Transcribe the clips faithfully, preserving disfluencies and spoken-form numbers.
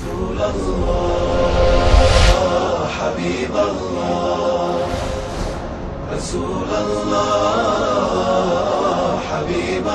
رسول الله حبيب الله رسول الله حبيب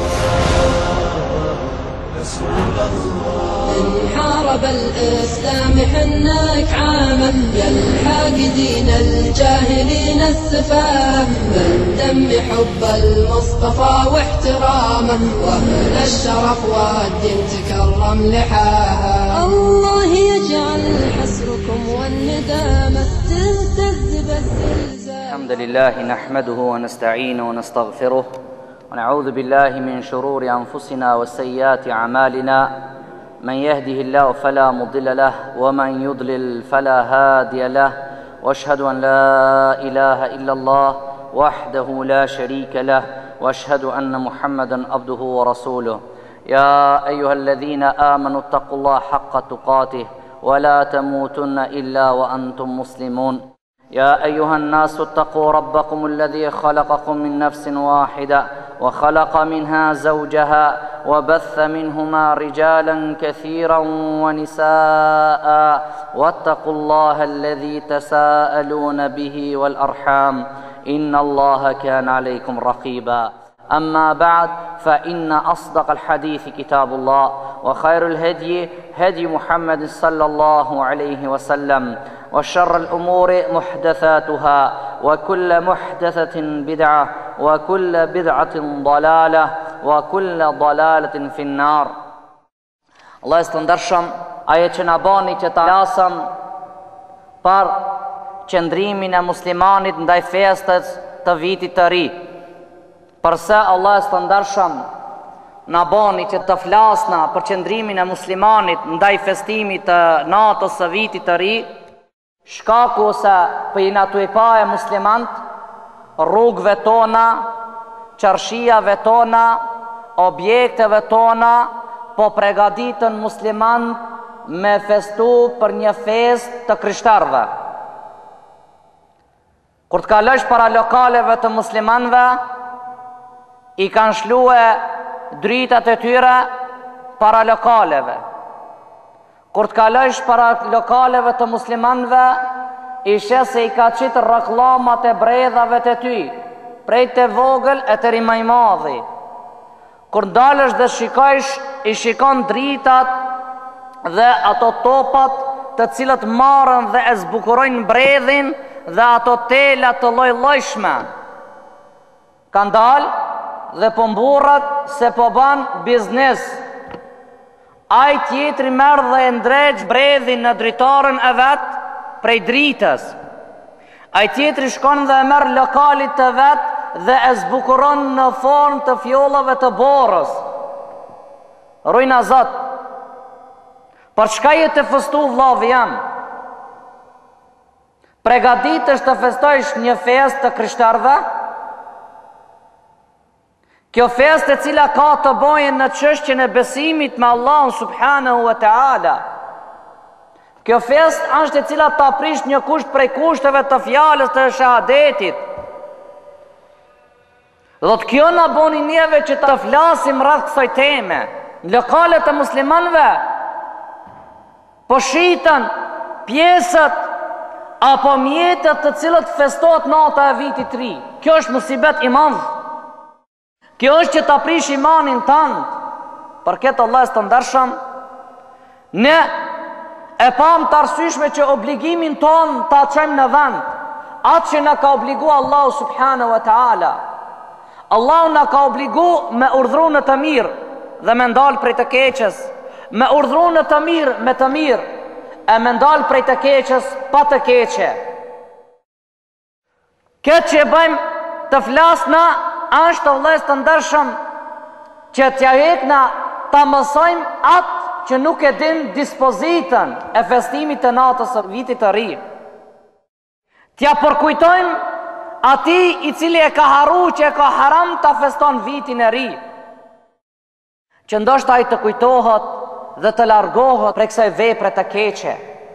الله رسول الله انحارب الإسلام حنك عاما يلحاقدين الجاهلين السفاه من دم حب المصطفى واحترامه ومن الشرف والدين تكرم لحاها. الله يجعل حسركم والندامة تهتز بالزلزال. الحمد لله نحمده ونستعينه ونستغفره ونعوذ بالله من شرور أنفسنا وسيئات أعمالنا. من يهده الله فلا مضل له ومن يضلل فلا هادي له واشهد ان لا اله الا الله وحده لا شريك له واشهد ان محمدا عبده ورسوله. يا ايها الذين امنوا اتقوا الله حق تقاته ولا تموتن الا وانتم مسلمون. يا ايها الناس اتقوا ربكم الذي خلقكم من نفس واحده وخلق منها زوجها وبث منهما رجالا كثيرا ونساء واتقوا الله الذي تساءلون به والأرحام إن الله كان عليكم رقيبا. أما بعد فإن أصدق الحديث كتاب الله وخير الهدي هدي محمد صلى الله عليه وسلم وشر الأمور محدثاتها وكل محدثة بدعة وكل بدعة ضلالة وكل ضلالة في النار. Allah është të ndërshëm, aje që na bani që ta lasëm për qëndrimin e muslimanit ndaj festës të vitit të ri. Përse Allah është të ndërshëm na bani që të flasna për qëndrimin e muslimanit ndaj festimit të natës së vitit të ri, shkaku ose për i natu i pa e muslimant, rrugëve tona, qarshijave tona, objekteve tona, po pregaditën muslimant me festu për një fest të krishterëve. Kur të kalosh para lokaleve të muslimanve, i kanë shlue dritat e tyre para lokaleve. Kur të kalosh para lokaleve të muslimanve, ishe se i ka qitë reklamat e bredhave të ty, prej të vogël e të rimaj madhi. Kur ndalësh dhe shikojsh, i shikon dritat dhe ato topat të cilët marën dhe e zbukurojnë bredhin dhe ato telat të loj-lojshme. Kanë dalë dhe po mburrat se po ban biznes. Aj tjetri merë dhe e ndreq bredhin në dritarën e vetë prej dritës. Aj tjetri shkon dhe e merë lokalit të vetë dhe e zbukuron në formë të fjollave të borës. Rujna Zot, për çka je të festu vllavi jam? Pregaditesh të festojsh një fest të krishterëve? Kjo fest e cila ka të bojën në çështjen e besimit me Allahun subhanahu wa taala. Kjo fest është e cila ta prish një kusht prej kushteve të fjalës të shahadetit. Dhe të kjo na boni njeve që të flasim rreth kësaj teme. Në lokalet të muslimanve po shiten pjesët apo mjetët të cilët festohet nata e vitit të ri. Kjo është musibet i madh. Kjo është që ta prish imanin tanë. Për këtë Allah është të ndershëm, ne e pam të arsyeshme që obligimin ton ta çojmë në vend, atë që na ka obligu Allahu subhanahu wa taala. Allahu na ka obligu me urdhru në të mirë dhe me ndalë prej të keqës, me urdhru në të mirë me të mirë, e me ndalë prej të keqës pa të keqe. Këtë që bëjmë të flasna është vëllezër të ndershëm që t'ja hekna ta mësojmë atë që nuk e din dispozitën e festimit të natës së vitit të ri. T'ja përkujtojmë ati i cili e ka haru që e ka haram ta feston vitin e ri, që ndoshta ai të kujtohet dhe të largohet prej kësaj vepre të keqe.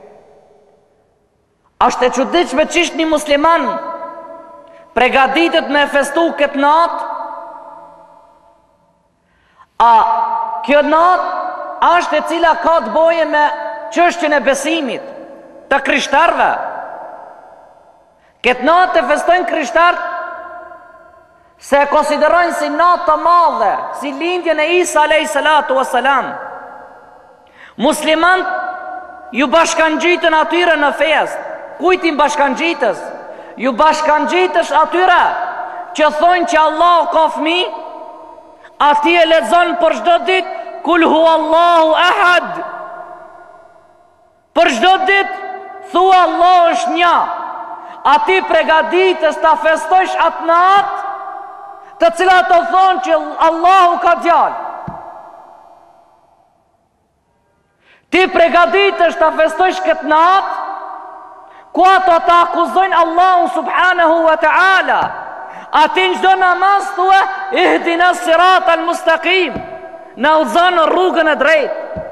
Është e çuditshme çish një musliman pregaditet me festu këtë natë, a kjo natë është e cila ka të boje me çështjen e besimit të krishterëve. Këtë natë të festojnë krishterët se e konsiderojnë si natë të madhe, si lindjen e Isa alayhi salatu wassalam. Muslimanët ju bashkangjitën atyre në fest. Kujtim bashkangjitës? Ju bashkangjitësh atyre që thonë që Allah ka fëmijë, ati e lexon për çdo ditë Kul huwallahu ahad. Për çdo ditë thua Allah është një. Ati pregaditës ta festojsh atë natë, të cilat të thonë që Allahu ka djalë. Ti pregaditës ta festojsh këtë natë, ku ato ta akuzojnë Allahu subhanahu wa ta'ala. Ati në çdo namaz thua ihdina siratal mustaqim, na udhëzon në rrugën e drejtë.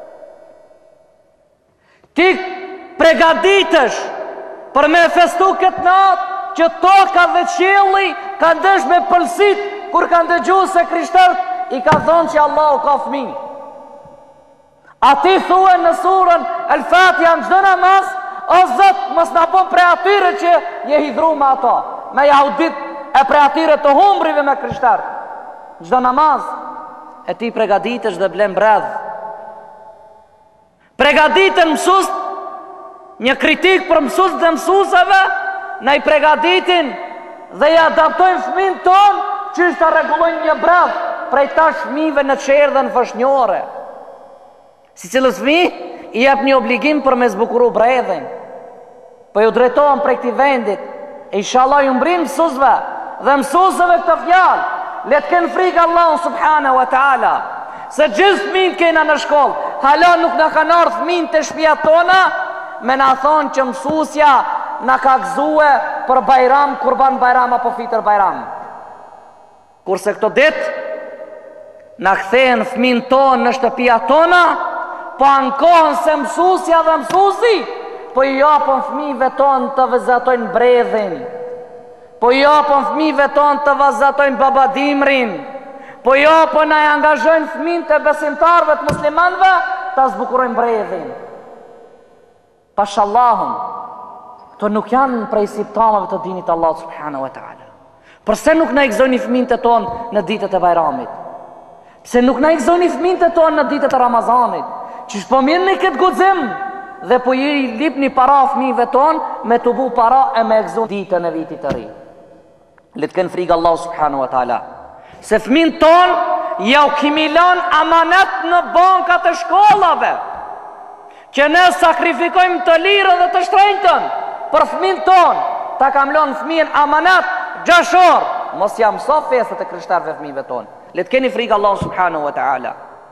Ti pregaditësh për me festu këtë natë që toka dhe qielli kanë dësh me pëlsit kur kanë dëgjuar se krishterët i ka thonë që Allahu ka fëmijë. A ti thua në surën El Fatiha në çdo namaz, o Zot, mos na bën prej atyre që je hidhur me ato, me jahudit e prej atyre të humbrive me krishterë. Çdo namaz e ti pregaditësh dhe blen bredh. Pregaditën mësues, një kritik për mësues dhe mësuesave, na i pregaditin dhe i adaptojnë fëmin ton që është të regulojnë një bredh prej tash fëmive në qerdhe në fëshnjore. Si cilës fëmi i jep një obligim për me zbukuru bredhin, po ju drejtohen prej këti vendit, e inshallah ju mbrin mësuesve dhe mësuesave këtë fjalë. Le të kenë frikë Allahun subhanahu wa taala, se gjithë fëmijët kena në shkollë, hala nuk na kanë ardhur fëmijët të shtëpia tona, me na thonë që mësuesja na ka gëzue për Bajram, Kurban Bajram apo Fitër Bajram. Kurse këto ditë na kthehen fëmijët tonë në shtëpia tona, po ankohen se mësuesja dhe mësuesi po i japën fëmijëve tonë të vëzatojnë bredhin, po i japën fëmijëve tonë të vëzatojnë babadimrin, po i japën na angazhojnë fëmijët e besimtarëve të muslimanëve ta zbukurojnë bredhin. Pashallahun, këto nuk janë prej simptomave të dinit Allah subhanahu wa ta'ala. Përse nuk na i gëzoni fëmijët e tonë në ditët e Bajramit? Pse nuk na i gëzoni fëmijët e tonë në ditët e Ramazanit? Qish po mirëni këtë guxim dhe po i lipni para fëmijëve tonë me të bu para e me gëzon ditën e vitit të ri. Le të kenë frikë Allah subhanahu wa ta'ala, se fëmijët tonë ja u kemi lënë amanet në bankat e shkollave, që ne sakrifikojmë të lirë dhe të shtrenjtën për fëmijën tonë. Ta kam lënë fëmijën amanet gjashtë orë, mos jam mëso festet e krishterëve fëmijëve tonë. Le të keni frikë Allah subhanahu wa ta'ala.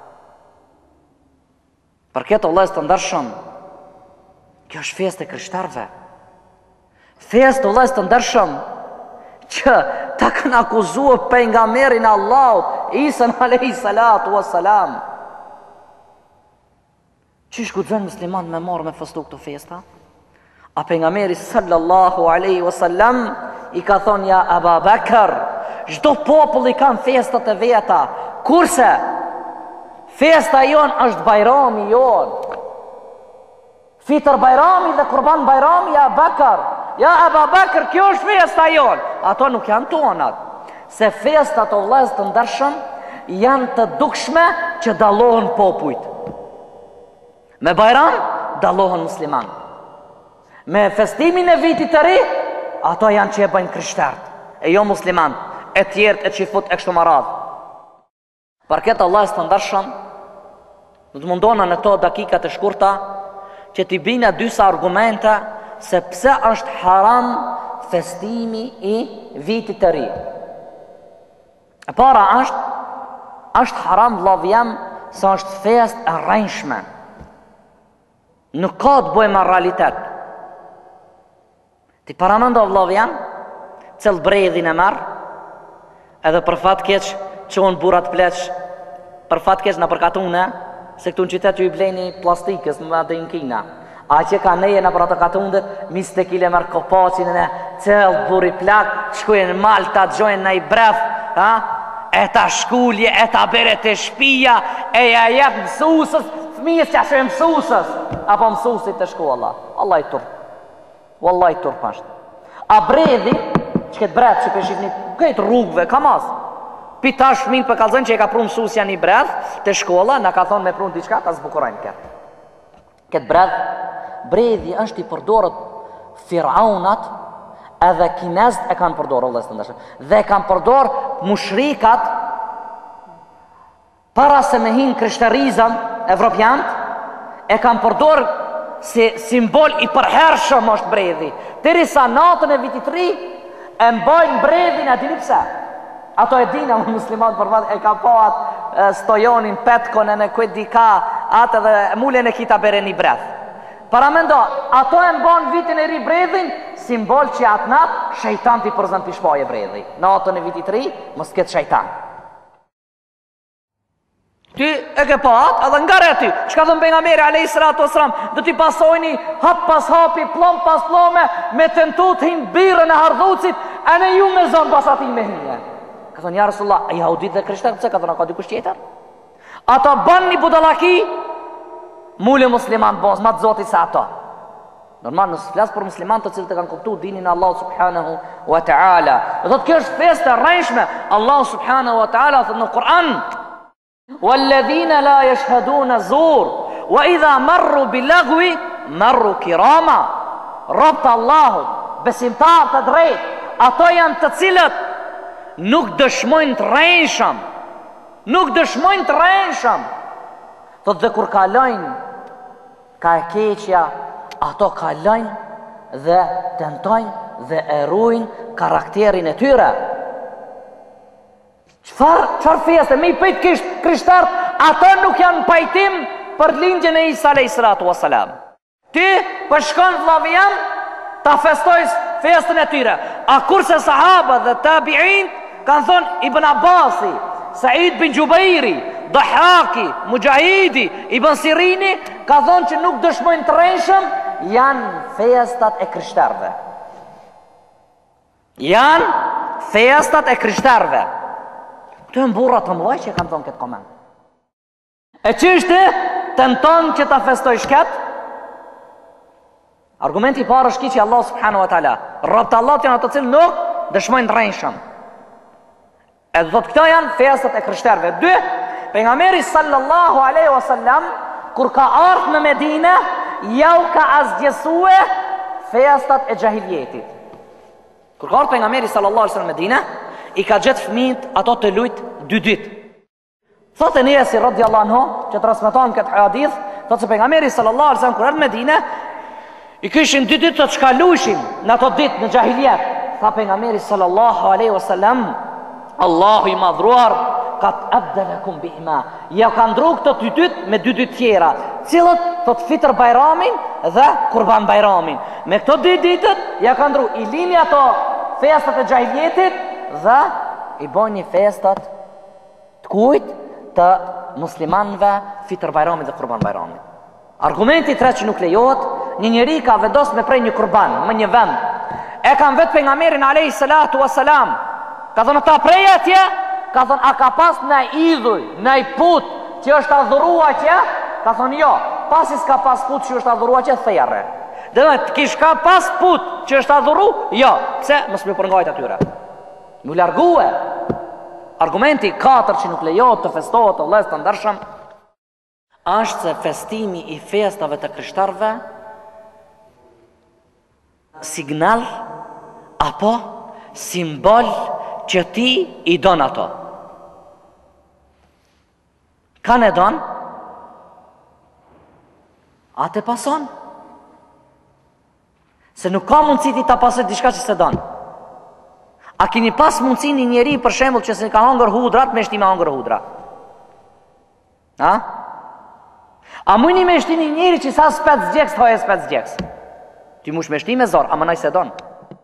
Për këtë Allah të ndërshëm, kjo është festë e krishterëve. Festë Allah të ndërshëm që ta kanë akuzuar pejgamberin e Allahut, Isa alayhi salatu wassalam. Qish guxojnë muslimanët me marrë me festu këto festa? A pejgamberi sallallahu alaihi wasallam i ka thonë ja Abu Bakr, çdo popull i kanë festat e veta, kurse festa jon është Bajrami jon. Fitër Bajrami dhe Kurban Bajrami ja Abu Bakr, ja Abu Bakr, kjo është festa jon. Ato nuk janë tonat, se festat o vëllezër të ndershëm janë të dukshme që dallohen popujt. Me Bajram dallohen musliman. Me festimin e vitit të ri, ato janë që e bëjnë krishterët, e jo musliman, e tjertë e që i fut e kështu më radhë. Për këtë Allah së të ndërshëm, në të mundona në to dakikat e shkurta, që t'i bina dysa argumente se pse është haram festimi i vitit të ri. E para është, është haram vlavjem se është fest e rrenjshme. Nuk ka të bëjë me realitet. Ti paramendo vlavjem, cëll bredhin e merë, edhe për fat keq qonë burat pleq, për fat keq në përkatune, se këtu në qytet ju i bleni plastikës më dhe në Kina. A që ka neje në për ato katundet, mis të kile mërë kopacin e cëll buri plak, shkujnë Malta, të gjojnë në i bref, ha? E ta shkullje, e ta bere të shpia, e ja jetë mësusës, fëmijës që ashe mësusës apo mësusit të shkolla. Allah i turp. Wallah i turp ashtë. A bredhi, që këtë bredh që për shifni këtë rrugëve, ka mas. Pi tash fëmin për kalzën që e ka pru mësusja një bredh të shkolla, në ka thonë me pru në diçka, ta zbukurajnë këtë. Këtë bredh, bredhi është i përdorët Firaunat edhe kinezët e kanë përdorë, Allah së të ndashë. Dhe e kanë përdorë mushrikat para se me hinë krishterizëm evropiant, e kanë përdorë si simbol i përhershëm është bredhi. Tëri sa natën e vitit tri, e mbajnë bredhin e dini pse. Ato e dina më muslimat përvat e ka po atë stojonin, petkon e në këtë dika, atë dhe mullen e kita bere një bredh. Para mendo, ato e mbajnë vitin e ri bredhin, simbol që atë natë, shejtan t'i përzën t'i shpaje bredhi. Natën e vitit tri, mos këtë shejtan. Ti e ke pa atë, edhe nga reti, që ka thëmë për nga meri, alej sratu osram, dhe ti pasojni hap pas hapi, plom pas plome, me tentut hinë birën e hardhucit, e në ju me zonë pas ati me hinje. Ka thënë, ja Rasulullah, e jahudit dhe krishterë, pëse ka thënë, ka dikush tjetër? Ato ban një budalaki, mule musliman bos, ma të zoti se ato. Normal, nësë flasë për musliman të cilë të kanë kuptu dinin Allah subhanahu wa ta'ala. Dhe të kjo është fest e rejshme, Allah subhanahu wa ta'ala, thëtë në Kur'an, والذين لا يشهدون الزور وإذا مروا باللغو مروا كراما. Robët Allahut, besimtar të drejt, ato janë të cilët nuk dëshmojnë të rrenshëm, nuk dëshmojnë të rrenshëm. Thot dhe kur kalojnë ka e keqja, ato kalojnë dhe tentojnë dhe erujnë karakterin e tyre. Qfar, qfar fjeste, me i pëjt kisht krishtart, ato nuk janë pajtim për lindjen e Isa alayhi salatu wassalam. Ti për shkon vllavian ta festojës festën e tyre. A kurse sahabët dhe tabi'in kanë thonë Ibn Abbasi, Said bin Jubairi, Dahaki, Mujahidi, Ibn Sirini, ka thonë që nuk dëshmojnë të rrenshëm, janë festat e krishterëve. Janë festat e krishterëve. Të e mburra të mëllaj që e kanë thonë këtë komend. E qështë të në tonë që ta festoj shket? Argumenti parë është ki që Allah subhanahu wa ta'ala, robët Allah të janë ato cilë nuk dëshmojnë të rrenshëm. E dhe të këta janë festat e krishterëve. Dy, pejgamberi sallallahu aleyhi wa sallam, kur ka ardhur në Medinë, jau ka azgjesue festat e gjahiljetit. Kur ka ardhur pejgamberi sallallahu aleyhi wa sallam në Medinë, i ka gjetë fëmijët ato të lujtë dy ditë. Thotë e njësi radiallahu anhu, që transmeton këtë hadith, thotë se pejgamberi sallallahu alaihi wasallam kur erdhi në Medinë, i kishin dy ditë të çkalushin në ato ditë në xahiliet. Tha pejgamberi sallallahu alaihi wasallam, Allahu i madhruar qad abdalakum bihima. Ja ka ndru këto dy ditë me dy ditë tjera, cilët thotë Fitr Bajramin dhe Kurban Bajramin. Me këto dy ditët ja ka ndru i lini ato festat e xahilietit dhe i bojnë një festat të kujt të muslimanve Fitr Bajramit dhe Kurban Bajramit. Argumenti tre që nuk lejohet, një njeri ka vendos me prej një kurban më një vend, e kanë vetë pejgamberin alayhi salatu wassalam, ka thonë ta prej atje, ka thonë a ka pas në idhuj, në i put që është adhurua që, ka thonë jo, pasi s'ka pas put që është adhurua që thejre. Dhe dhe të kish ka pas put që është adhuru, jo, pse mos më përngajt atyre. Mu largue. Argumenti katër që nuk lejohet të festohet të vëllezër të ndershëm është se festimi i festave të krishterëve signal apo simbol që ti i don ato. Kanë e don? A te pason? Se nuk ka mundësi ti ta pasoj diçka që se don. A kini pas mundësi një njeri për shembull që se ka hangër hudrat me shti me hangër hudra? A? A mujni me shti një njeri që sa spec zgjeks të hoje spec zgjeks? Ti mush me shti me zor, a më naj se don.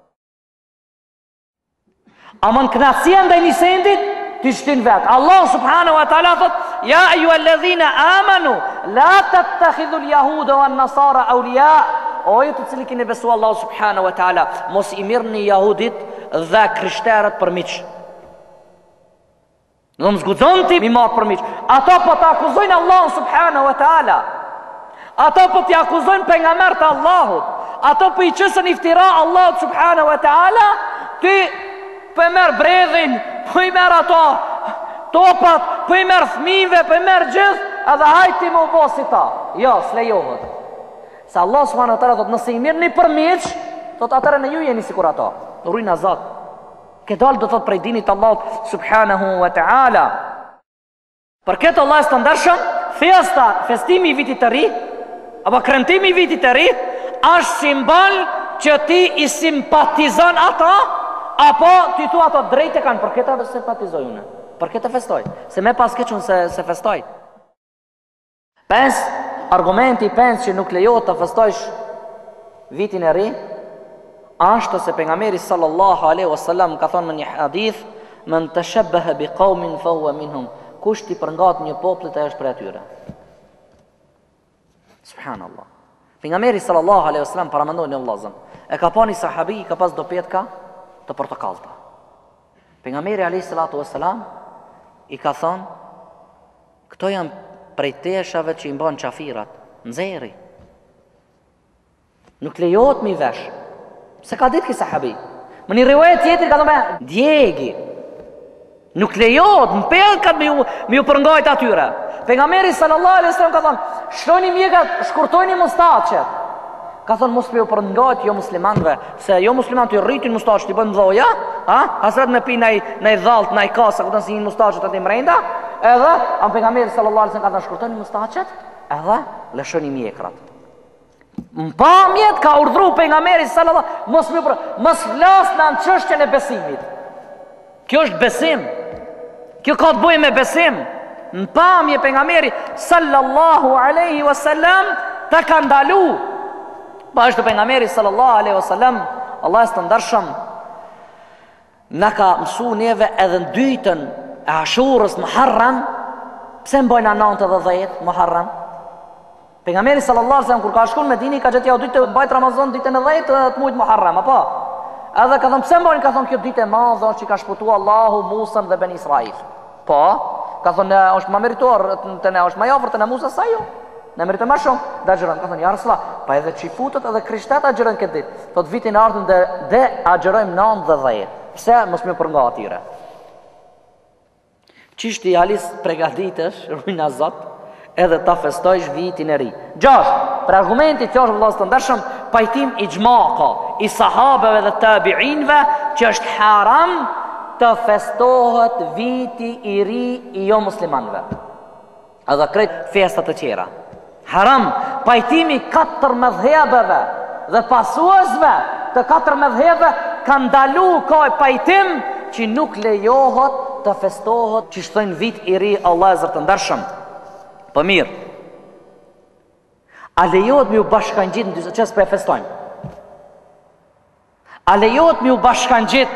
A më në knatësia ndaj një sendit, ti shtin vetë. Allah subhanahu wa ta'ala thot, ja ju e ledhina amanu, la të të të khidhul jahuda wa nasara aulia. O ju të cili kini besu Allah subhanahu wa ta'ala, mos i mirë një jahudit dhe krishterët për miq. Në më zgudzon ti mi marë për miq. Ato po të akuzojnë Allahun subhanahu wa ta'ala. Ato po të akuzojnë pejgamberët e Allahut. Ato po i qësën iftira Allahut subhanahu wa ta'ala. Ti po i merr bredhin, po i merr ato topat, po i merr fëmijëve, po i merr gjithë, edhe hajti më u bo si ta. Jo, s'lejohet. Se Allah subhanahu wa ta'ala thot, nëse i mirë një përmiq, thot atëre në ju jeni sikur ato. Rujna Zot. Këdal do thot prej dinit Allahut subhanahu wa ta'ala. Për këtë Allah së të ndërshëm, festa, festimi i vitit të ri, apo kremtimi i vitit të ri, është simbol që ti i simpatizon ata, apo ti tu ato drejtë kanë, për këtë e simpatizoj une, për këtë e festoj, se me pas keqën se, se festoj. Pens, argumenti pens që nuk lejo të festojsh vitin e ri, është se pejgamberi sallallahu alaihi wasallam ka thonë në një hadith, men tashabbaha bi qaumin fa huwa minhum. Kush ti përngat një popullit ai është prej atyre. Subhanallah. Pejgamberi sallallahu alaihi wasallam paramendoi në vllazën. E ka pa një sahabi, ka pas do petka të portokallta. Pejgamberi alaihi salatu wasalam i ka thonë, këto janë prej teshave që i mban qafirat, nxerri. Nuk lejohet mi vesh. Se ka ditë ki sahabi. Më një rivajet tjetër ka thonë, djegi. Nuk lejohet, në pelkat me ju, me ju përngajt atyre. Pejgamberi sallallahu alaihi wasallam ka thonë, shroni mjekat, shkurtojni mustaqet. Ka thonë, mos me ju përngajt jo muslimanve, se jo musliman të i rritin mustaqet, të i bëjnë mdoja, ha? Hasret me pi nej dhalt, nej kasa, këtën si një mustaqet të ti mrejnda, edhe, am pejgamberi sallallahu alaihi wasallam ka thonë, shkurtojni mustaqet, edhe, lëshoni mjekrat. Më pa mjet ka urdhru pejgamberi sallallahu, mos me për, mos flas në në çështjen e besimit. Kjo është besim. Kjo ka të bëjë me besim. Në pamje pejgamberi sallallahu alaihi wasallam ta ka ndalu. Pa është pejgamberi sallallahu alaihi wasallam, Allah është të ndershëm, na ka mësu neve edhe në dytën e Ashurës Muharram. Pse mbojna nëntë dhe dhjetë Muharram? Pejgamberi sallallahu alaihi wasallam kur ka shkuar në Medinë ka gjetë ja dytë mbajt Ramazan ditën e dhjetë të muajit Muharram, apo? Edhe ka thënë pse mbojnë, ka thënë kjo ditë e madhe që ka shpëtuar Allahu Musën dhe Ben Israil. Po, ka thënë është më meritor, të ne është më i afërt te Musa sa ju. Ne meritojmë më shumë. Da xhiron, ka thënë ja Rasulullah, pa edhe çifutët edhe krishtat agjërojnë këtë ditë. Thot vitin e ardhmë dhe, dhe agjërojmë nëntë dhe dhjetë. Pse mos më përnga atyre? Çishti halis përgatitesh, rujna Zot, edhe ta festojsh vitin e ri. Gjash, për argumentit që është vëllazë të ndershëm, pajtim i gjmaka, i sahabeve dhe tabiinve, që është haram të festohet viti i ri i jo muslimanve. Edhe krejt festat të tjera. Haram, pajtimi katër mëdhjebeve dhe pasuesve të katër mëdhjebeve ka ndalu kaj pajtim që nuk lejohet të festohet që shtojnë vit i ri Allah e zërë të ndershëm. Po mirë, a lejohet me u bashkangjit në dyse qësë për e festojnë? A lejohet me u bashkangjit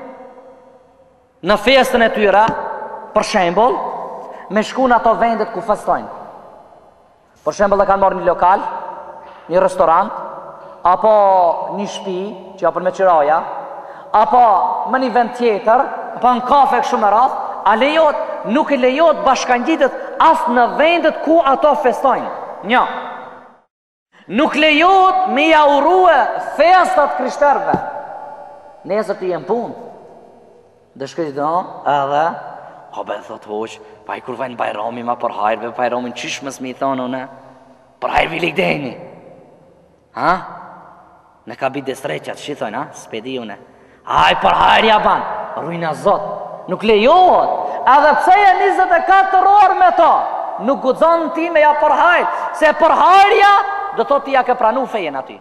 në festën e tyra, për shembol, me shku në ato vendet ku festojnë? Për shembol dhe kanë marrë një lokal, një restorant, apo një shpi, që apër me qiraja, apo më një vend tjetër, apo në kafe kështu me radh, a lejohet, nuk i lejohet bashkangjitet as në vendet ku ato festojnë. Një, nuk lejohet me ja urue festat krishterëve. Nesër të jenë punë. Dhe shkëj të në, edhe, o be, thot hoq, pa i kur vajnë bajrami ma për hajrëve, bajramin qish mësë mi thonë, une, për hajrë vi likdeni. Ha? Në ka bide streqat, shi thonë, ha? Spedi une. Aj, për hajrë ja banë, rujna Zot. Nuk lejohet, edhe pse e njëzet e katër orë me to, nuk guxon ti me ja përhajt, se përhajrja do të ti ja ke pranu fejen aty.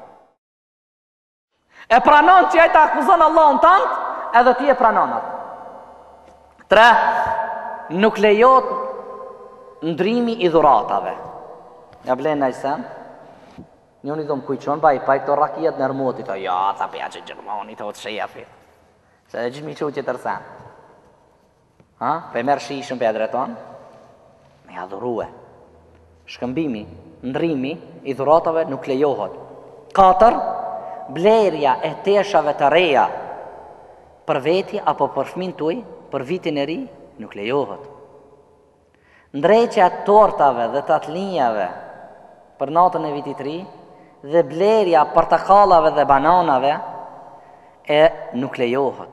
E pranon që ja të akuzon Allahun tant, edhe ti e pranon atë. Tre, nuk lejohet ndrimi i dhuratave. Ja blenë në isem, njën i dhëmë kujqon, ba i pa i këto rakijet në rëmotit, ja, ta pja që Gjermani të o të shefi, se e gjithë mi që që tërsen. Ha? Pe merë shishën për e dreton, me adhurue. Shkëmbimi, ndrimi i dhuratave nuk lejohet. Katër, blerja e teshave të reja për veti apo për fëmin tuaj, për vitin e ri, nuk lejohet. ndreqja e tortave dhe tatlinjave për natën e vitit ri dhe blerja portakallave dhe bananave e nuk lejohet.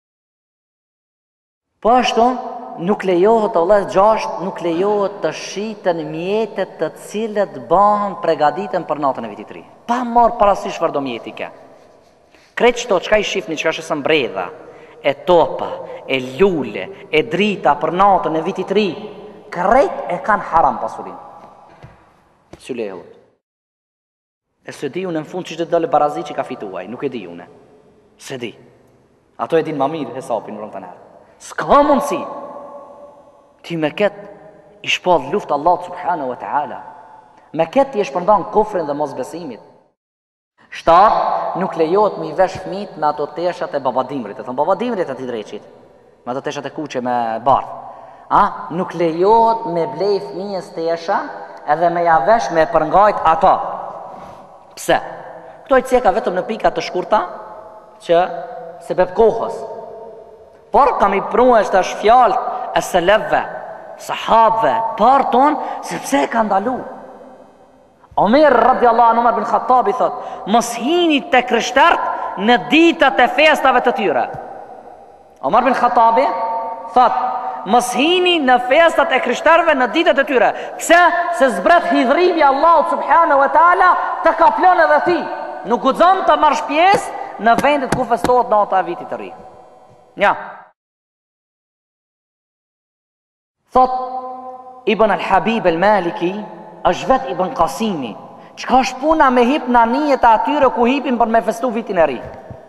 Po ashtu nuk lejohet Allah gjasht, nuk lejohet të shiten mjetet të cilët bëhen përgatiten për natën e vitit ri. Pa marr parasysh çfarëdo mjeti ke. Kreç çto çka i shifni, çka është mbredha, e topa, e lule, e drita për natën e vitit ri, krejt e kanë haram pasurin. Së lejohet. E së di unë në fund që të dole barazi që ka fituaj, nuk e di unë. Se di. Ato e din ma mirë hesapin rëmë të nërë. S'ka mundësi. Ti me ketë i shpadh luft Allah subhanahu wa ta'ala. Me ketë ti e shpërndan kufrin dhe mos besimit. Shtar, nuk lejohet mi vesh fmit me ato teshat e babadimrit. E thonë babadimrit ati dreqit. Me ato teshat e kuqe me bardh. A? Nuk lejohet me blej fmijës tesha edhe me ja vesh me përngajt ato. Pse? Këto i ceka vetëm në pika të shkurta që se bep kohës. Por kam i prunë është është fjallë e selevve, sahabve, par tonë, sepse e ka ndalu. Omer, radiallahu anhu, Omer bin Khattabi, thot, mos hini të krishterët në ditët e festave të tyre. Omer bin Khattabi, thot, mos hini në festat e krishterëve në ditët e tyre. Pse? Se zbret hidhrimi Allah subhanahu wa ta'ala të kaplon edhe ti. Nuk guxon të marrësh pjesë në vendet ku festohet nata e vitit të ri. Nja. Thot Ibn al-Habib al-Maliki, është vet Ibn Qasimi. Çka është puna me hip në anijet e atyre ku hipin për me festu vitin e ri?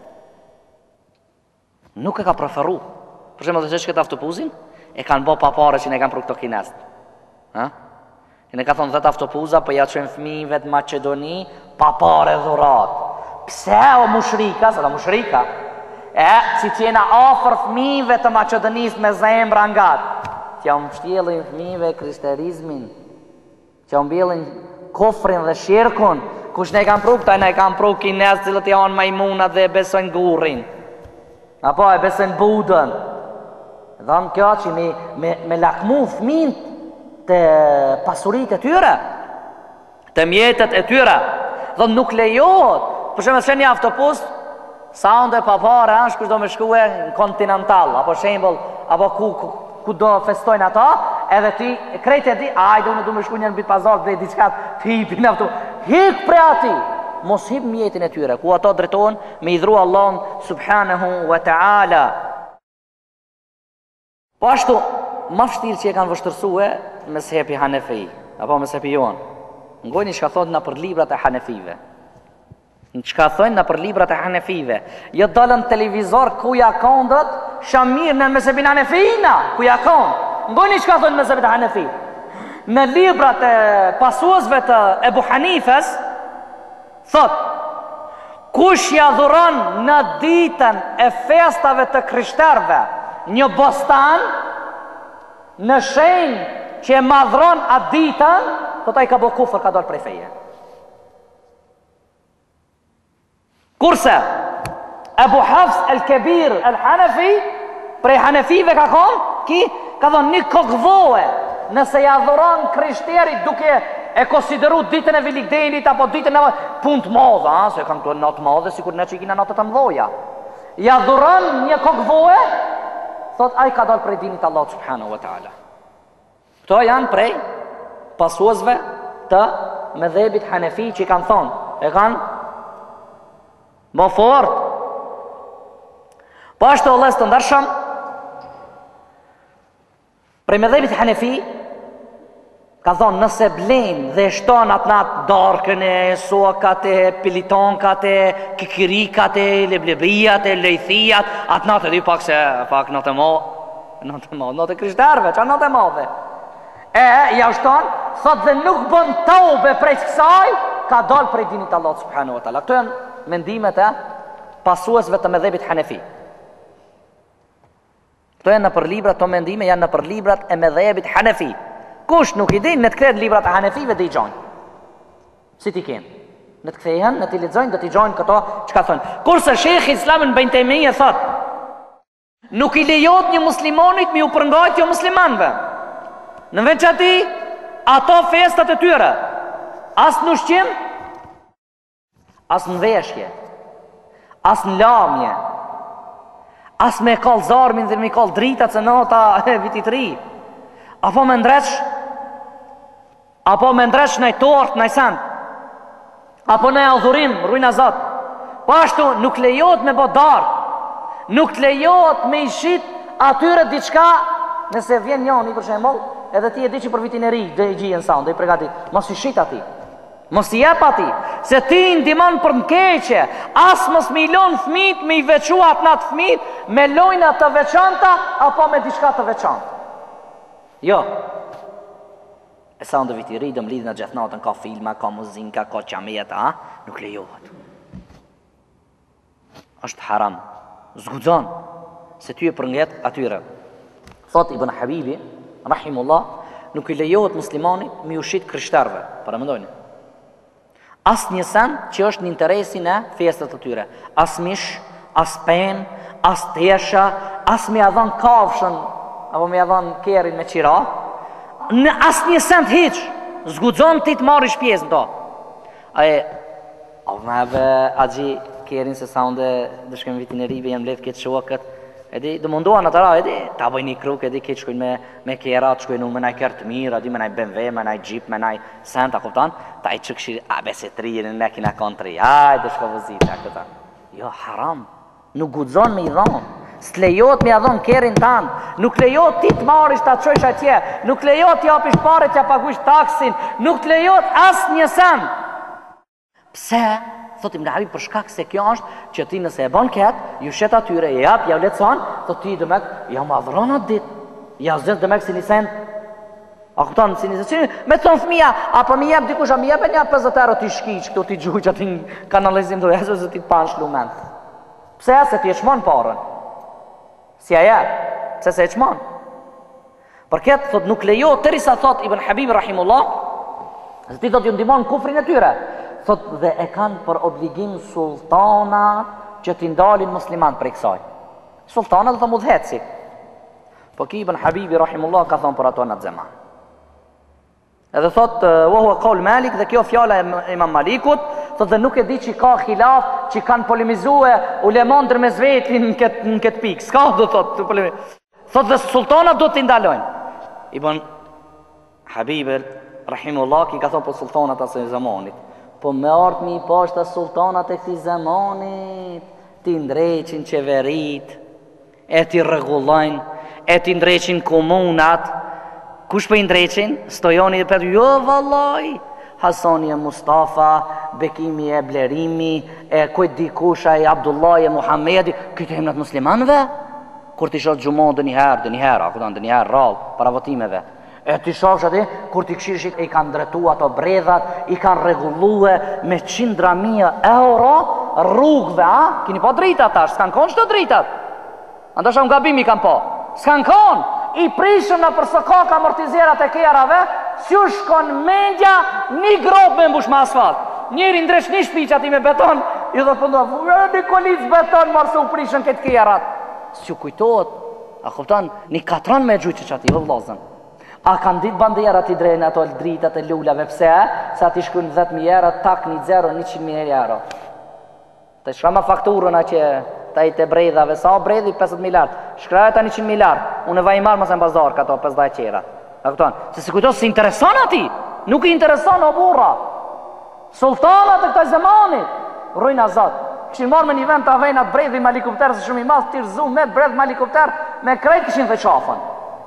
Nuk e ka preferu. Për shembull, të këtë autobusin, e kanë bë pa pare që ne kanë për këto kinest. Ha? E ne ka thonë vetë autobuza, për ja qënë fëmijëve të Macedoni, pa pare dhurat. Pse o mushrika, se da mushrika, e, si që jena ofër fëmijëve të Macedonisë me zemra ngatë, që më shtjelin fëmijëve kristerizmin, që më bjelin kofrin dhe shirkun, kush ne kanë pru këta, ne kanë pru kinest cilët janë majmunat dhe besojnë gurin. Apo e besojnë budën. Dhanë kjo që me, me, me lakmu fëmin të pasurit e tyre, të mjetet e tyre. Dhanë nuk lejohet. Për shemë të një autobus, sa ndë e papare, anë shkush do me shkue në kontinental, apo shembol, apo ku, ku, ku do festojnë ata, edhe ti, krejt e di, ajde unë du me shku një në bitë pazar, dhe i diçkat, të hipin autobus. Hik pre ati, mos hip mjetin e tyre, ku ato drejton me idhru Allahun subhanahu wa ta'ala. Po ashtu, ma fështirë që e kanë vështërsue me sepi Hanefi, apo me sepi jonë. Ngojni që ka thonë në për librat e Hanefive. Në që ka thonë në për librat e Hanefive. Jo dalën televizor ku ja kondët, shamir në me sepin Hanefina, ku ja kondë. Ngojni që ka thonë me sepin Hanefi. Në librat e pasuesve të Ebu Hanifes, thotë, kush ja dhuron në ditën e festave të krishterve një bostan, në shenjë që e madhron atë ditën, të taj ka bo kufër, ka dollë prej feje. Kurse, Ebu Hafs el-Kebir el-Hanefi, prej Hanefive ka konë, ki ka thonë një kokvohe, nëse ja dhuron krishterit duke e konsideru ditën e Vilikdenit, apo ditën e punë të madhe, a, se kanë të natë madhe, si kur ne që i kina natë të mdoja. Ja dhuron një kokvohe, thot, ai ka dalë prej dinit Allah subhanahu wa ta'ala. Këto janë prej pasuesve të mëdhebit Hanefi që i kanë thonë, e kanë më fort. Po ashtu Allah së të ndërshëm, prej mëdhebit Hanefi, ka thonë, nëse blenë dhe shton atë natë darkën e sokate, pilitonkate, kikirikate, leblebijate, lejthijat, atë natë edhe pak se, pak natë e mo, natë e mo, natë e krishterve, që natë e modhe. E, ja shton, thot dhe nuk bën taube prej kësaj, ka dalë prej dinit Allah subhanahu wa ta'ala. Këto janë mendimet e pasuesve të mëdhebit Hanefi. Këto janë në për librat, to mendime janë në për librat e mëdhebit Hanefi. Kush nuk i din, në të kredë librat e Hanefive dhe i gjojnë. Si ti kenë? Në të kthehen, në të i lexojnë, dhe të i gjojnë këto që ka thonë. Kurse Shekhi Islamin Ibn Taymija thot, nuk i lejot një muslimonit mi u përngajt jo muslimanve. Në veçanti ato festat e tyre, as në ushqim, as në veshje, as në lamje, as me kall zarmin dhe me kall dritat se nota e vitit ri, apo me ndreç, apo me ndreç në tort, në send, apo në adhurim, rujna Zot. Po ashtu nuk lejohet me bë darkë, nuk lejohet me i shit atyre diçka, nëse vjen njëri për shembull, edhe ti e di që për vitin e ri do i gjijën sa, do i përgatit, mos i shit atij. Mos i jep atij, se ti i ndihmon për mkeqe, as mos me i lon fëmijët me i veçuat në atë fëmijët me lojna të veçanta apo me diçka të veçantë. Jo. E sa ndo viti i ri do mlidh në gjithë natën, ka filma, ka muzika, ka qameta, ha? Nuk lejohet. Është haram. Zgudzon se ty e përnget atyre. Thot Ibn Habibi, rahimullah, nuk i lejohet muslimanit me ushit krishterëve. Para mendojni. As një sen që është në interesin e festat të tyre. As mish, as pen, as tesha, as me adhon kafshën, apo me adhon kerin me qira. Në as një sen të hiq, zgudzon ti të marrish pjesë në to. Aje, o mebe, agji, kerin se sa unë dhe shkem vitin e rive, jem lev këtë shua këtë, edi, dhe mundohan në të ra, edi, ta bëj një kruk, edi, këtë shkojnë me, me kera, të shkojnë me naj kërë të mirë, edi, me naj B M W, me naj Jeep, me naj sen, ta kuptan, ta i që këshirë, a, bese tri, në ne kina konë tri, ajde, shko vëzita, këta. Jo, haram, nuk gudzon me i dhonë, s'lejot me adhon kerin tanë, nuk lejot ti të marish të qojsh atje, nuk lejot ti apish pare t'ja paguish taksin, nuk lejot as një sen. Pse? Thotim në Habib për shkak se kjo është që ti nëse e bon ketë, ju shet atyre, e jap, ja u letëson, thot ti dëmek, ja ma dhron atë dit, ja zët dëmek si një sen, a këton si një sen, me të thonë fëmija, a për mi jep dikush, a mi jep e një pesëdhjetë euro t'i shki, që këto t'i gjuj që ati në kanalizim të jesë, zë t'i pan shlumen. Pse se ti e qmon parën? Si a jep, pse se e qmon? Për ketë, thot nuk lejo, tëri sa thot Ibn Habib Rahimullah, zë ti thot ju ndimon kufrin e tyre, thot dhe e kanë për obligim sultana që t'i ndalin musliman për i kësaj. Sultana dhe të mudheci. Po ki Ibn Habibi Rahimullah ka thonë për ato në të zema. Edhe thot, wohu e kaul Malik, dhe kjo fjala e Imam Malikut, thot dhe nuk e di që ka khilaf, që kanë polemizue ulemon dërmes vetin në këtë, në këtë pikë. Ska do thot, të polemizue. Thot dhe sultana do t'i ndalojnë. Ibn Habibi Rahimullah ki ka thonë për sultanat asë e zamanit. Po me artë mi pashtë sultanat e këti zamanit, ti ndreqin qeverit, e ti rregullojnë, e ti ndreqin komunat. Kush për i ndreqin? Stojoni dhe për jo vallaj, Hasani e Mustafa, Bekimi e Blerimi, e kujt dikusha e Abdullah e Muhammedi, këtë e himnat muslimanve, kur ti shotë gjumon dhe njëherë, dhe njëherë, akutan dhe njëherë rallë, para votimeve. E ti shofsh ati, kur ti këshirë i kanë dretu ato bredhat, i kanë regullue me qindra mija euro rrugve, a? Kini po dritat tash, s'kanë konë qëto dritat? Andash am gabim i kanë po. S'kanë konë, i prishën në përse ka ka amortizerat e kjerave, s'ju shkon mendja një grobë me mbush me asfalt. Njeri ndresh një shpi që ati me beton, i dhe përndo, një kolic beton marë se u prishën këtë kjerat. S'ju kujtojt, a kuptan, një katran me gjujtë që ati, vëllazën. A kanë ditë bandera t'i drejnë ato dritat e lullave, pse? Sa t'i shkujnë dhjetë mijë euro, tak një zero, një qind mijë euro. Të shkama fakturën a që ta i të brejdhave, sa o brejdhi pesëdhjetë miliard, shkraja ta një qind miliard, unë e vajmar mëse në bazar këto pesëdhjetë qera. A këton, se si kujto, si intereson ati, nuk i intereson o burra. Sultanat e këtoj zemanit, rujna zot, këshin marrë me një vend të avejnat brejdhi me helikopter, se shumë i madh tirë zu me brejdh me helikopter, me krejt këshin dhe qafën.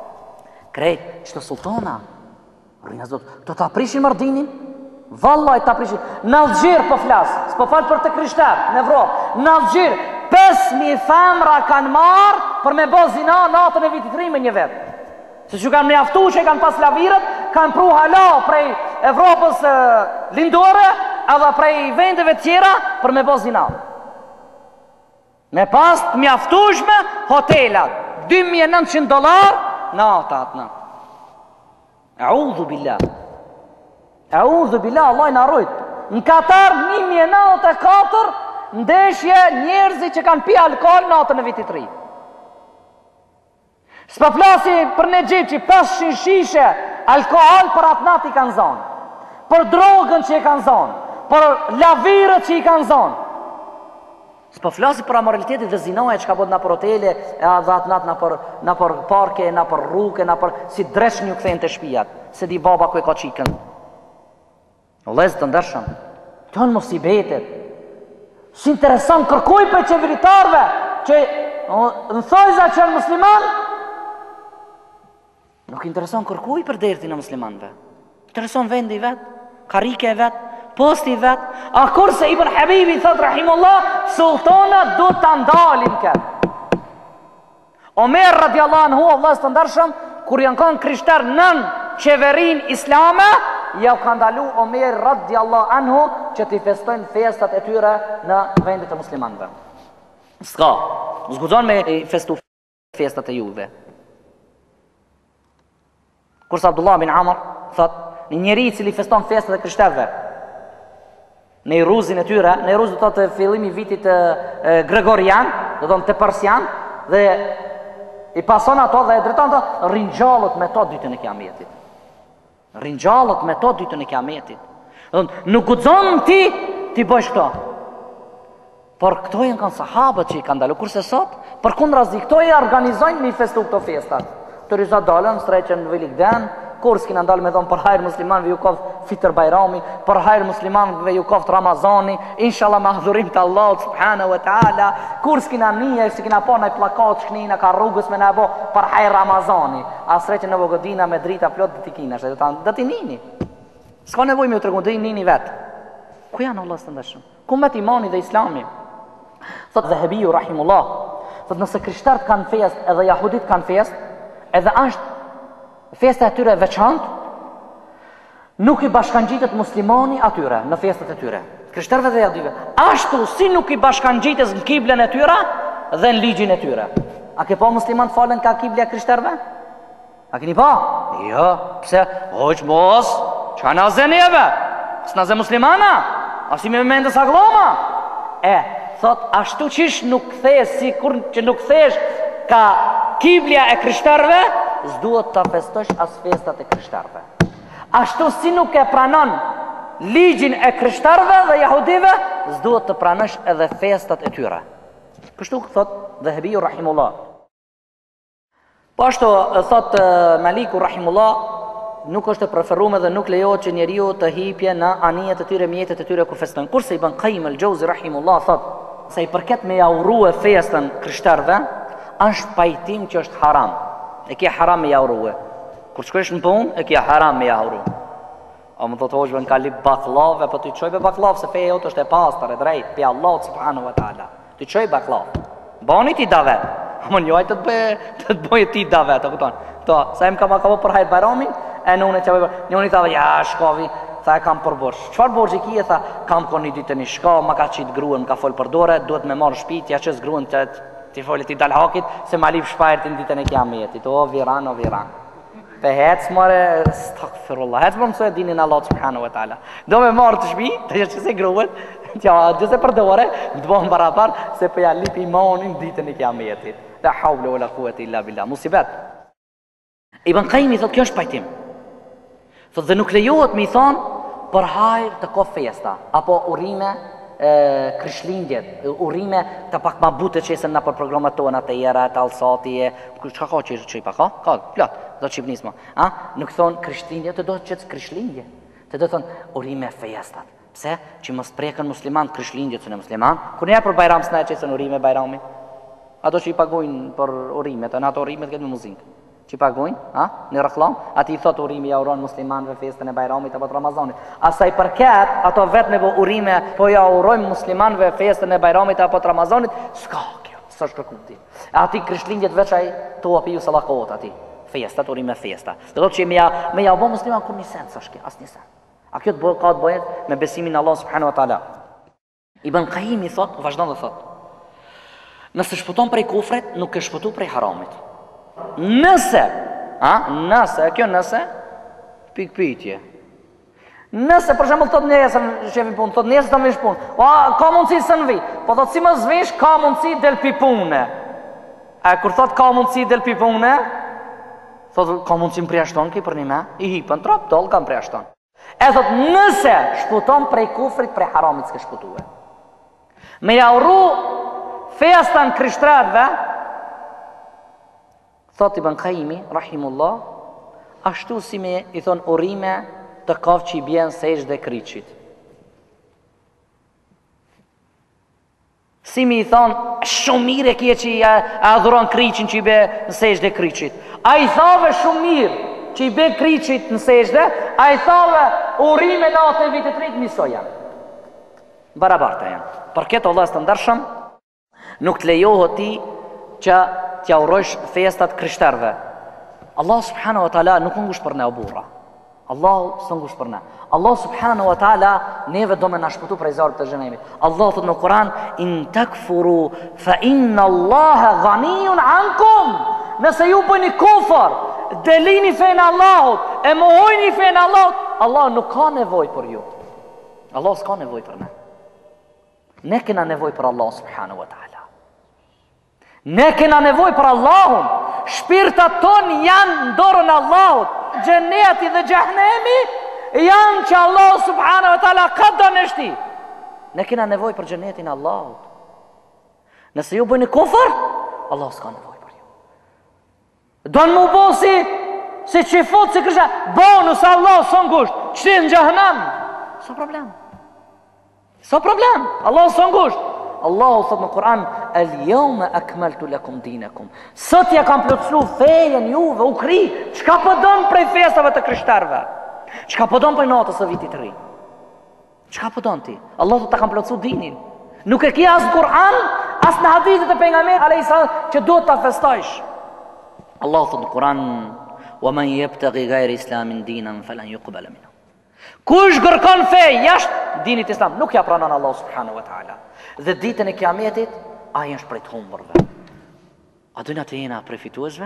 Krejt, qëto sultana, rrinja zot, këto të aprishin mardinin, vallaj të aprishin, në Algjir po flasë, s'po falë për të krishter, në Evropë, në Algjir, pesë mijë femra kanë marë për me bo zina natën e vitit ri me një vetë. Se që kanë mjaftu që kanë pas lavirët, kanë pru hala prej Evropës e, lindore, edhe prej vendeve tjera për me bo zina. Me pas të mjaftushme hotelat, dy mijë e nëntëqind dollar, nata atëna. A'udhu billah. A'udhu billah, Allah i në arrujt. Në Katar, një mijë e nëntëqind e katër, ndeshje njerëzi që kanë pi alkohol natën e vitit ri. S'pa flasi për në Gjip që pesëqind shishe alkohol për atë natë i kanë zonë, për drogën që i kanë zonë, për lavirët që i kanë zonë. S'po flasi për amoralitetit dhe zinoja që ka bod në për hotele, e atë atë natë në për, në për parke, në për rruke, në për si dresh një këthejnë të shpijat, se di baba ku e ka qikën. O lezë të ndërshëm, të në musibetet, si interesant kërkuj për qeveritarve, që në thojza që në musliman, nuk intereson kërkuj për derti në muslimanve. Intereson vendi vetë, karike vetë, posti vetë. A kurse Ibn Habibi thot rahimullah, sultanat du të ndalin këtë. Omer radiallahu anhu, Allah së të ndërshëm, kur janë kanë krishter nën qeverin islame, ja u ka ndalu Omer radiallahu anhu që t'i festojnë festat e tyre në vendit e muslimanve. Ska, më zgudzon me festu festat e juve. Kurse Abdullah bin Amr thot, një njeri cili feston festat e krishterve në i ruzin e tyre, në i ruzin të të fillimi vitit e, e, Gregorian, dhe do në të Persian, dhe i pason ato dhe e dreton të rinjallët me to dytën e kiametit. Rinjallët me to dytën e kiametit. Dhe nuk gudzon ti, ti bëjsh këto. Por këto janë kanë sahabët që i kanë dalu, kurse sot, për kundrazi, këto i organizojnë mi festu këto festat. Të rizat dalën, streqen në Vilikden, kur s'kina ndalë me thonë për hajrë muslimanve ju koftë fitër bajrami, për hajrë muslimanve ju koftë Ramazani, inshallah me adhurim të Allah subhanahu wa ta'ala, kur s'kina nije, s'kina po në i plakat shknina ka rrugës me në bo për hajrë Ramazani, asreqen në Vogodina me drita plot dhe t'i kina, dhe t'i nini. S'ka nevoj me ju të regu, dhe i nini vetë. Ku janë Allah së të ndeshëm? Ku met imani dhe islami? Thot dhe Hebiju rahimullah, thot nëse krishterët kanë fest edhe jahudit kanë fest, edhe është festa e tyre veçantë, nuk i bashkangjitet muslimani atyre në festat e tyre. Krishterëve dhe jahudive. Ashtu si nuk i bashkangjitet në kiblen e tyre dhe në ligjin e tyre. A ke pa musliman të falen ka kiblja krishterëve? A keni pa? Jo, pse? Hoq mos, që në zenjeve? Së në zë muslimana? A si me mendës agloma? E, thot, ashtu qish nuk thesh, si kur që nuk thesh ka kiblja e krishterëve, s'duhet të festosh as festat e krishterëve. Ashtu si nuk e pranon ligjin e krishterëve dhe jahudive, s'duhet të pranosh edhe festat e tyre. Kështu thot dhe Hebiju rahimullah. Po ashtu thot Maliku rahimullah, nuk është e preferuar dhe nuk lejohet që njeriu të hipje në anijet e tyre, mjetet e tyre ku festojnë. Kurse Ibn Qayyim al-Jauzi rahimullah thot, se i përket me ja urrue festën krishterëve, është pajtim që është haram. E kje haram me jaurue. Kur shkresh në punë, e kje haram me jaurue. A më thotë hoqëve në ka lip baklave, po të i qoj be baklav, se feja jotë është e pastar, e drejt, pe Allah subhanahu wa ta'ala. Të i qoj baklav. Bani ti davet. A më njoj të të bëjë ti davet, të këtonë. To, sa im ka ma ka po për hajt bajramin, e në unë e që bëjë. Një unë i thave, ja, shkovi, tha e kam për borsh. Qfar borsh i kje, tha, kam ko një ditë një shko, ma ka qitë gruën, ka folë për dore, duhet me marë shpit, ja qës gruën të ti folit i dal hakit, se ma lip shpajrë të në ditën e kiametit. O viran, o viran. Pe hec more, stakfirullah, hec më mësoj e dinin Allah subhanahu wa ta'ala. Do me marë të shpi, të që se gruën, tja, gjëse për dore, të bëhëm barapar, se përja lip imanin ditën e kiametit. La hawle o la quwwata illa billah. Musibet. Ibn Qayyim i thot, kjo është pajtim. Thot dhe nuk lejohet me i thonë, për hajrë të ko festa, apo urime, kryshlindjet, urime të pak ma bute qesën në për programat tona të jera, të alsati e... Qka ka që i pa ka? Ka, plot, do të qipnismo. Nuk thonë kryshlindje, të do të qëtë kryshlindje. Të do të thonë urime festat. Pse? Që mos preken musliman kryshlindjet së në musliman. Kër njerë për bajram së në e qesën urime bajrami? Ato që i pagojnë për urime, të në ato urime të këtë me muzikë. Që i pagojnë, ha? Në reklam, ati i thot urimi ja uron muslimanve festën e bajramit apo të Ramazanit. Asaj përket, ato vetë me bo urime, po ja urojnë muslimanve festën e bajramit apo të Ramazanit, s'ka kjo, së është kërkuti. Ati kryshlindjet veçaj, to api ju salakot ati, festat, urime festa. Dhe do të që me ja, me ja bo musliman kur një sen, së është kjo, as një sen. A kjo të ka të bëjet me besimin Allah subhanahu wa ta'ala. Ibn Qayyim i thot, vazhdon dhe thot, nëse shpëton prej kufrit, nuk e shpëtu prej haramit. Nëse, a, nëse, kjo nëse, pikpytje. Nëse, për shembull, thot nesër shefin punë, thot nesër të më vish punë, o, ka mundësi së në vi, po thot si më zvish, ka mundësi del pi pune. A kur thot ka mundësi del pi pune, Thot, ka mundësim prej ashton ki për një me? I hipën trap, dollë kam prej ashton. E thot, nëse shputon prej kufrit, prej haramit s'ke shputue. Me ja urru festan krishtratve, thot Ibn Qayyimi, rahimullah, ashtu si me i thon urime të kafë që i bjen sejsh dhe kryqit. Si mi i thonë, shumë mire kje që i adhuron kryqin që i be në sejsh dhe kryqit. A i thave shumë mirë që i be kryqit në sejsh dhe, a i thave urime natë e vitet rritë njëso janë. Barabarta janë. Për këtë Allah së të ndërshëm, nuk të lejohë ti që t'ja urojsh festat kryshterve. Allah subhanahu wa ta'ala nuk ngush për ne o burra. Allah së ngush për ne. Allah subhanahu wa ta'ala neve do me nashpëtu prej zarët të gjenemit. Allah thot në Kur'an, in takfuru fa inna Allahe ghaniyun ankum. Nëse ju bëni kufër, delini fejnë Allahut, e mohojni fejnë Allahut, Allah nuk ka nevoj për ju. Allah s'ka nevoj për ne. Ne kena nevoj për Allah subhanahu wa ta'ala. Ne kena nevoj për Allahun. Shpirtat ton janë në dorën e Allahut. Xheneti dhe xhehenemi janë që Allah subhanahu wa ta'ala ka dënështi. Ne kena nevoj për xhenetin e Allahut. Nëse ju bëni kufër, Allah s'ka nevoj për ju. Donë mu bosi se që i fotë se kësha bonus Allah së ngusht, qëti në xhehenem. So problem. So problem. Allah së ngusht. Allahu thot në Kur'an, el-jawma akmaltu lakum dinakum. Sot ja kam plotëslu fejen juve, u kri. Çka po don prej festave të krishterëve? Çka po don prej natës së vitit të ri? Çka po don ti? Allahu ta kam plotësu dinin. Nuk e ke as në Kur'an, as në hadithet e pejgamberit alayhis salam që duhet ta festojsh. Allahu thot në Kur'an, wa man yabtaghi ghayra islamin dinan falan yuqbala minhu. Kush kërkon fe jashtë dinit islam, nuk ja pranon Allah subhanahu wa ta'ala. Dhe ditën e kiametit, a jenë shprej të humbërve. A dojnë atë jena prej fituesve?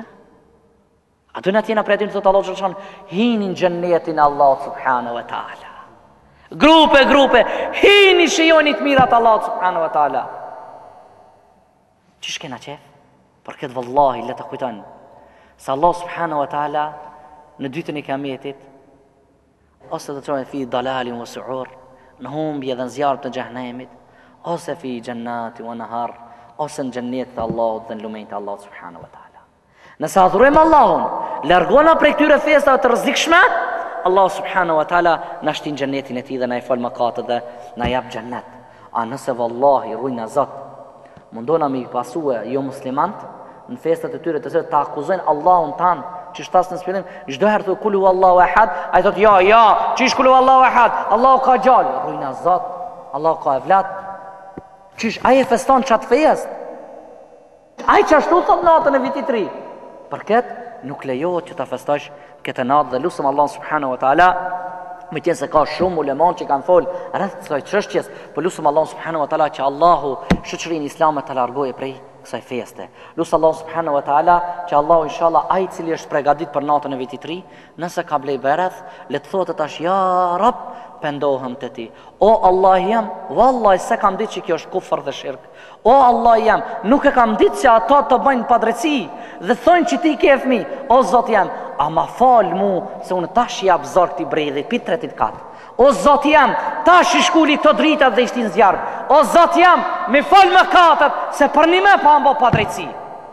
A dojnë atë jena prej atë të të Allah gjëllëshan, hinin gjennetin Allah subhanahu wa ta'ala. Grupe, grupe, hini shijonit mirat Allah subhanahu wa ta'ala. Qish kena qef? Për këtë vëllahi, le të kujton, se Allah subhanahu wa ta'ala, në ditën e kiametit, ose të trojnë fi dalalin vë suur, në humbje dhe në zjarët në gjahnemit, ose fi gjennati vë nëhar, ose në gjennet të Allahut dhe në lumejnë të Allahut subhanahu wa ta'ala. Nëse adhurojmë Allahun, largona prej këtyre festave të rrezikshme, Allah subhanahu wa ta'ala na shtin gjennetin e tij dhe na i fal mëkatet dhe na jap gjennet. A nëse vallahi rujna Zot, mundona mi pasue jo muslimant në festat e tyre të cilat ta akuzojnë Allahun tan, që shtas në spjellim, çdo herë thotë kulu Allahu ahad, ai thotë ja, ja, çish kulu Allahu ahad, Allahu ka gjallë, rujna Zot, Allahu ka evlat. Çish ai e feston çat fest? Ai çashtu thot natën e vitit të ri. Për këtë nuk lejohet që ta festosh këtë natë dhe lutem Allah subhanahu wa taala, me qenë se ka shumë uleman që kanë fol rreth kësaj çështjes, por lutem Allah subhanahu wa taala që Allahu shoqërinë islame ta largojë prej kësaj feste. Lutem Allah subhanahu wa taala që Allahu inshallah ai i cili është përgatit për natën e vitit të ri, nëse ka blej bereth, le të thotë tash ja Rab, pendohem te ti. O Allah jam, vallahi se kam ditë që kjo është kufër dhe shirk. O Allah jam, nuk e kam ditë që ato të bëjnë padrejti dhe thonë që ti ke fëmijë. O Zot jam, a ma fal mu se unë tash jap zor këtij bredhi pi tretit kat. O Zot jam, tash i shkuli këto drita dhe ishtin zjarr. O Zot jam, me fal mëkatet se për një më pa mbo padrejti.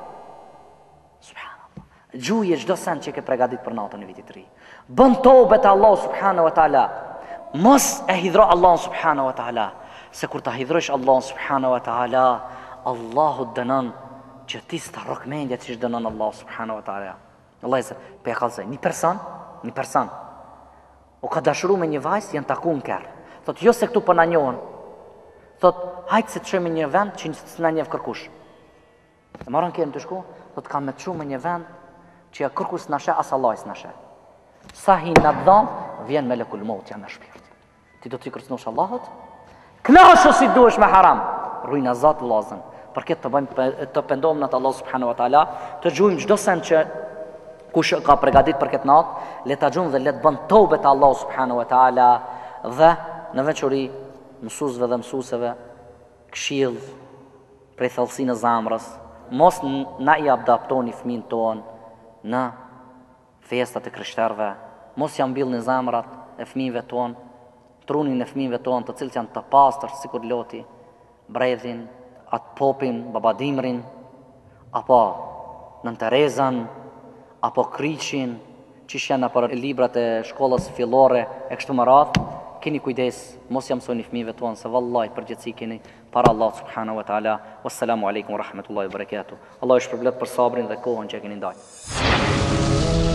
Subhanallah. Gjuje çdo sen që ke përgatit për natën e vitit të ri. Bën tobe te Allah subhanahu wa taala. Mos e hidhro Allah subhanahu wa ta'ala, se kur ta hidhrosh Allah subhanahu wa ta'ala, Allahu dënon që ti s'ta rokmendja që dënon Allah subhanahu wa ta'ala. Allah e se, pe e kalëzaj, një person, një person, o ka dashuru me një vajzë, janë taku në kërë. Thot, jo se këtu për në njohën. Thot, hajtë se të shëmë një vend që në njëvë kërkush. E marën kërën të shku, thot, ka me të shumë një vend që ja kërkus në ashe, as Allah is në ashe. Sa hi në dhamë, vjen me lekul mot janë në shpirt. Ti do t'i kërcënosh Allahut? Knashu si duesh me haram. Rujna Zot vllazën. Për këtë të bëjmë të pendohem në Allah subhanahu wa taala, të gjujmë çdo sen që kush ka përgatit për këtë natë, le ta gjujmë dhe le të bën tobe te Allah subhanahu wa taala dhe në veçori mësuesve dhe mësueseve këshill prej thellësinë e zamrës, mos na i adaptoni fëmin ton në festat e krishterëve, mos ja mbillni zemrat e fëmijëve tonë, trunin e fëmijëve tonë, të cilët janë të pastër, sikur Loti, bredhin, atë popin, babadimrin, apo Nën Terezan, apo Kriqin, që janë për librat e shkollës fillore e kështu me radhë. Keni kujdes, mos ja mësoni fëmijëve tonë se vallahi përgjithësi keni para Allah subhanahu wa taala. Wassalamu alaikum wa rahmatullahi wa barakatuh. Allah ju shpërblet për sabrin dhe kohën që e keni ndaj.